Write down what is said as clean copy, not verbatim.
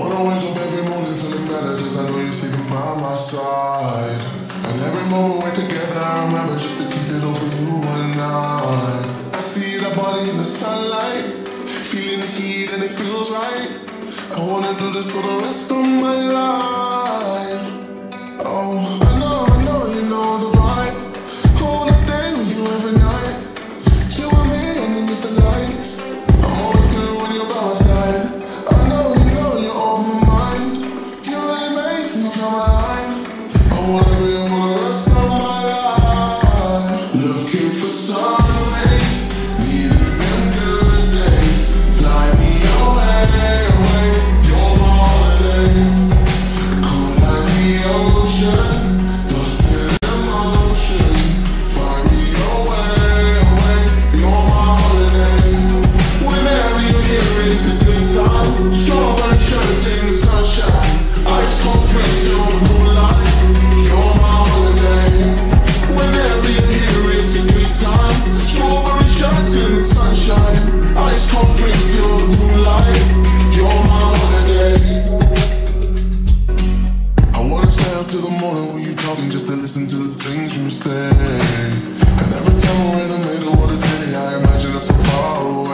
wanna wake up every morning feeling better, cause I know you're sleeping by my side. And every moment we're together, I remember just to keep it over you and I see the body in the sunlight, feeling the heat and it feels right. I wanna do this for the rest of my life. Oh, I know you know the vibe. I wanna stay with you every night. You and me underneath the lights. I'm always good when you're by my side. I know you're on my mind. You really make me come alive. I wanna be here for the rest of my life. Looking for sun rays, needing them good days. Fly me away, you're my holiday. Cool like the ocean, lost in emotion. Find me away, you're my holiday. Whenever you're here, it's a good time. Strawberry shirts in the sunshine, ice cold drinks till the moonlight. You're my holiday. Whenever you're here, it's a good time. Strawberry shirts in the sunshine, ice cold drinks till the moonlight. You're my holiday. I wanna stay up till the morning when you talking, just to listen to the things you say. And every time we're in the middle of the city, I imagine us so far away.